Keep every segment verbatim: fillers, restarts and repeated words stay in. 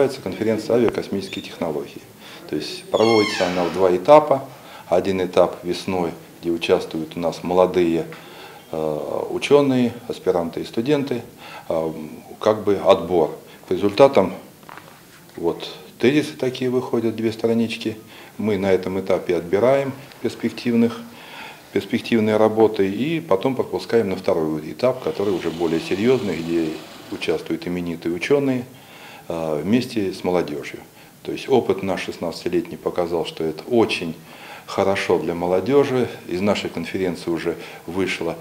называется конференция авиакосмические технологии. То есть проводится она в два этапа. Один этап весной, где участвуют у нас молодые э, ученые, аспиранты и студенты, э, как бы отбор. По результатам вот тезисы такие выходят, две странички. Мы на этом этапе отбираем перспективных, перспективные работы и потом пропускаем на второй этап, который уже более серьезный, где участвуют именитые ученые э, вместе с молодежью. То есть опыт наш шестнадцатилетний показал, что это очень хорошо для молодежи. Из нашей конференции уже вышло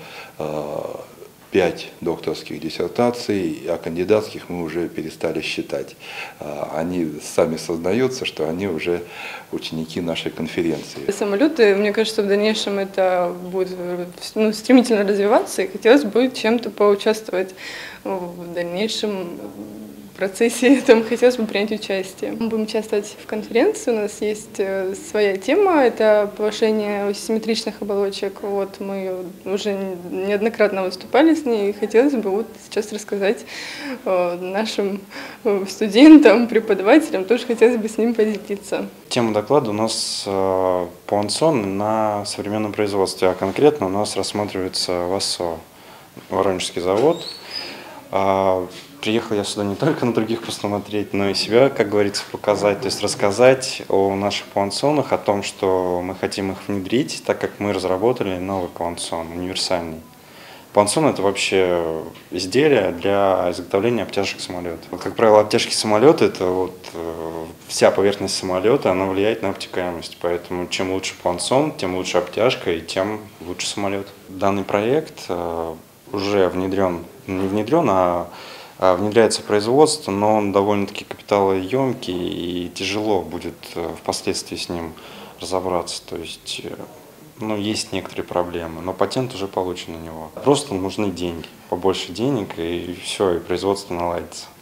пять докторских диссертаций, а кандидатских мы уже перестали считать. Они сами сознаются, что они уже ученики нашей конференции. Самолеты, мне кажется, в дальнейшем это будет ну, стремительно развиваться, и хотелось бы чем-то поучаствовать в дальнейшем процессе, там хотелось бы принять участие. Мы будем участвовать в конференции, у нас есть своя тема, это повышение симметричных оболочек. Вот мы уже неоднократно выступали с ней, и хотелось бы вот сейчас рассказать нашим студентам, преподавателям, тоже хотелось бы с ним поделиться. Тема доклада у нас по ОНСОН на современном производстве, а конкретно у нас рассматривается ВАСО, Воронежский завод. Приехал я сюда не только на других посмотреть, но и себя, как говорится, показать, то есть рассказать о наших плансонах, о том, что мы хотим их внедрить, так как мы разработали новый плансон, универсальный. Плансон – это вообще изделие для изготовления обтяжек самолета. Как правило, обтяжки самолета – это вот вся поверхность самолета, она влияет на обтекаемость, поэтому чем лучше плансон, тем лучше обтяжка и тем лучше самолет. Данный проект уже внедрен, не внедрен, а внедряется производство, но он довольно-таки капиталоемкий и тяжело будет впоследствии с ним разобраться. То есть, ну, есть некоторые проблемы, но патент уже получен на него. Просто нужны деньги, побольше денег, и все, и производство наладится.